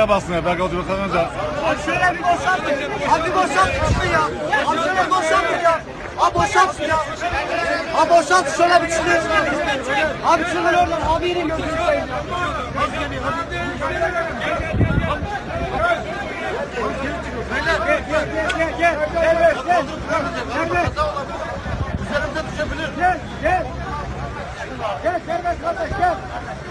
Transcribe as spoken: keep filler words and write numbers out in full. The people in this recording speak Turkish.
şuraya basın ya. Belki oturup kalınca. Abi şöyle bir boşaltın. Abi boşaltın ya. Abi şöyle boşaltın ya. Abi boşaltın ya. Abi boşaltın şöyle bir çıkıyor. Abi çıkıyor oradan. Abi yine gözünü seveyim. Gel gel gel gel. Evet gel. Üzerimize düşebilir. Gel gel. Gel serbest kardeş gel.